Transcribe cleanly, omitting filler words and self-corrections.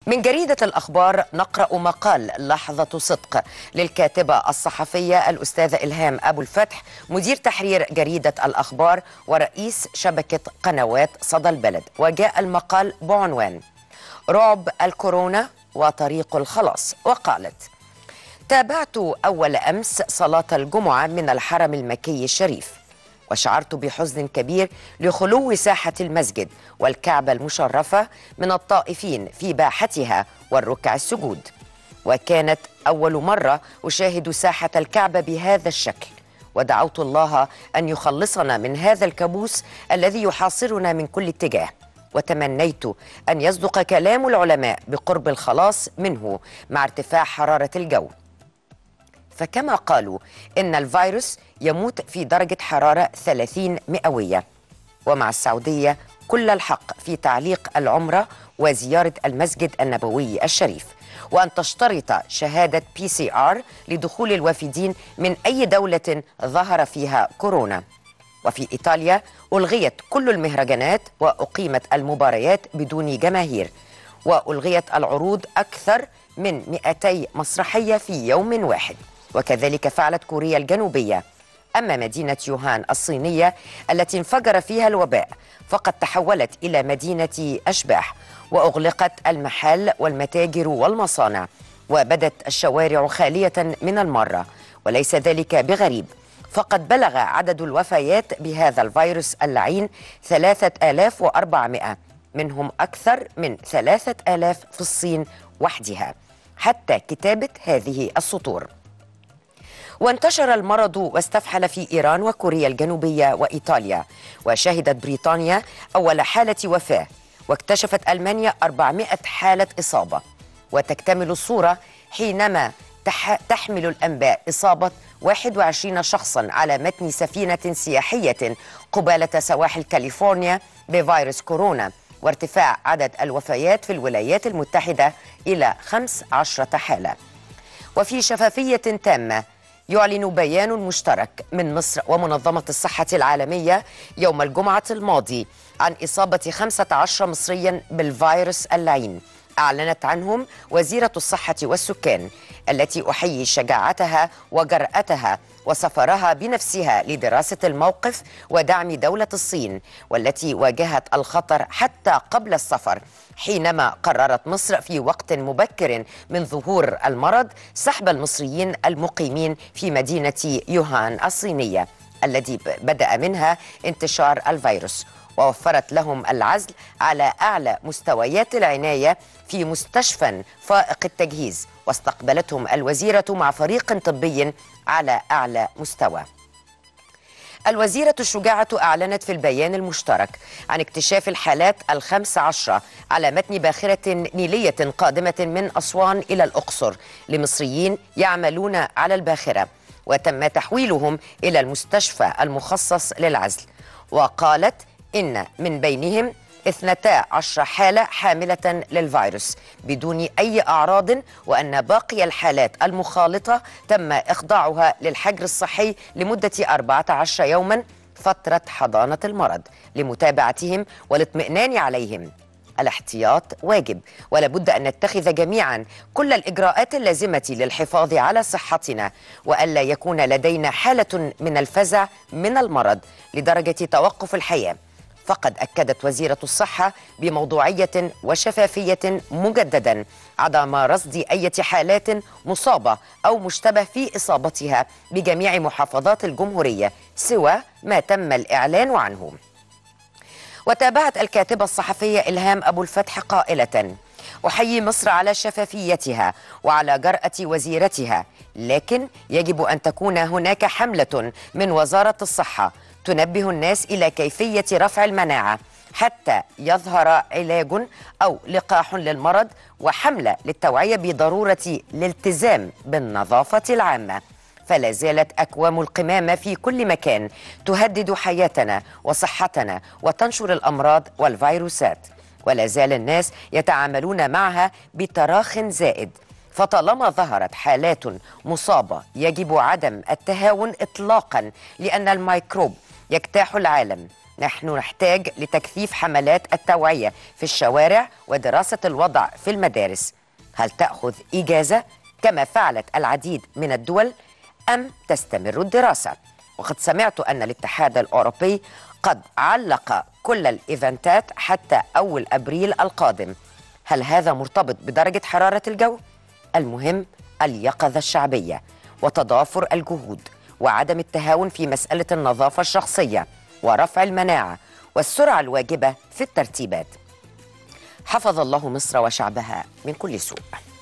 من جريدة الأخبار نقرأ مقال لحظة صدق للكاتبة الصحفية الأستاذة إلهام أبو الفتح، مدير تحرير جريدة الأخبار ورئيس شبكة قنوات صدى البلد. وجاء المقال بعنوان رعب الكورونا وطريق الخلاص. وقالت: تابعت أول أمس صلاة الجمعة من الحرم المكي الشريف، وشعرت بحزن كبير لخلو ساحة المسجد والكعبة المشرفة من الطائفين في باحتها والركع السجود، وكانت أول مرة أشاهد ساحة الكعبة بهذا الشكل، ودعوت الله أن يخلصنا من هذا الكابوس الذي يحاصرنا من كل اتجاه، وتمنيت أن يصدق كلام العلماء بقرب الخلاص منه مع ارتفاع حرارة الجو، فكما قالوا إن الفيروس يموت في درجة حرارة 30 مئوية. ومع السعودية كل الحق في تعليق العمرة وزيارة المسجد النبوي الشريف، وأن تشترط شهادة PCR لدخول الوافدين من أي دولة ظهر فيها كورونا. وفي إيطاليا ألغيت كل المهرجانات وأقيمت المباريات بدون جماهير، وألغيت العروض أكثر من 200 مسرحية في يوم واحد، وكذلك فعلت كوريا الجنوبية. أما مدينة يوهان الصينية التي انفجر فيها الوباء فقد تحولت إلى مدينة أشباح، وأغلقت المحال والمتاجر والمصانع، وبدت الشوارع خالية من المرة. وليس ذلك بغريب، فقد بلغ عدد الوفيات بهذا الفيروس اللعين 3400، منهم أكثر من 3000 في الصين وحدها حتى كتابة هذه السطور. وانتشر المرض واستفحل في إيران وكوريا الجنوبية وإيطاليا، وشهدت بريطانيا أول حالة وفاة، واكتشفت ألمانيا 400 حالة إصابة. وتكتمل الصورة حينما تحمل الأنباء إصابة 21 شخصا على متن سفينة سياحية قبالة سواحل كاليفورنيا بفيروس كورونا، وارتفاع عدد الوفيات في الولايات المتحدة إلى 15 حالة. وفي شفافية تامة يعلن بيان مشترك من مصر ومنظمة الصحة العالمية يوم الجمعة الماضي عن إصابة 15 مصريا بالفيروس اللعين، أعلنت عنهم وزيرة الصحة والسكان، التي أحيي شجاعتها وجرأتها وسفرها بنفسها لدراسة الموقف ودعم دولة الصين، والتي واجهت الخطر حتى قبل السفر، حينما قررت مصر في وقت مبكر من ظهور المرض سحب المصريين المقيمين في مدينة يوهان الصينية التي بدأ منها انتشار الفيروس، ووفرت لهم العزل على أعلى مستويات العناية في مستشفى فائق التجهيز، واستقبلتهم الوزيرة مع فريق طبي على أعلى مستوى. الوزيرة الشجاعة أعلنت في البيان المشترك عن اكتشاف الحالات 15 على متن باخرة نيلية قادمة من أسوان إلى الأقصر لمصريين يعملون على الباخرة، وتم تحويلهم إلى المستشفى المخصص للعزل. وقالت إن من بينهم 12 حالة حاملة للفيروس بدون أي أعراض، وأن باقي الحالات المخالطة تم إخضاعها للحجر الصحي لمدة 14 يوما فترة حضانة المرض لمتابعتهم والاطمئنان عليهم. الاحتياط واجب، ولابد أن نتخذ جميعا كل الإجراءات اللازمة للحفاظ على صحتنا، وألا يكون لدينا حالة من الفزع من المرض لدرجة توقف الحياة. فقد أكدت وزيرة الصحة بموضوعية وشفافية مجددا عدم رصد أي حالات مصابة أو مشتبه في إصابتها بجميع محافظات الجمهورية سوى ما تم الإعلان عنه. وتابعت الكاتبة الصحفية إلهام أبو الفتح قائلة: أحيي مصر على شفافيتها وعلى جرأة وزيرتها، لكن يجب أن تكون هناك حملة من وزارة الصحة تنبه الناس إلى كيفية رفع المناعة حتى يظهر علاج أو لقاح للمرض، وحملة للتوعية بضرورة الالتزام بالنظافة العامة. فلا زالت أكوام القمامة في كل مكان تهدد حياتنا وصحتنا وتنشر الأمراض والفيروسات، ولا زال الناس يتعاملون معها بتراخ زائد. فطالما ظهرت حالات مصابة يجب عدم التهاون إطلاقا، لأن الميكروب يجتاح العالم نحن نحتاج لتكثيف حملات التوعية في الشوارع ودراسة الوضع في المدارس. هل تأخذ إجازة كما فعلت العديد من الدول أم تستمر الدراسة؟ وقد سمعت أن الاتحاد الأوروبي قد علق كل الإيفنتات حتى أول أبريل القادم. هل هذا مرتبط بدرجة حرارة الجو؟ المهم اليقظة الشعبية وتضافر الجهود وعدم التهاون في مسألة النظافة الشخصية ورفع المناعة والسرعة الواجبة في الترتيبات. حفظ الله مصر وشعبها من كل سوء.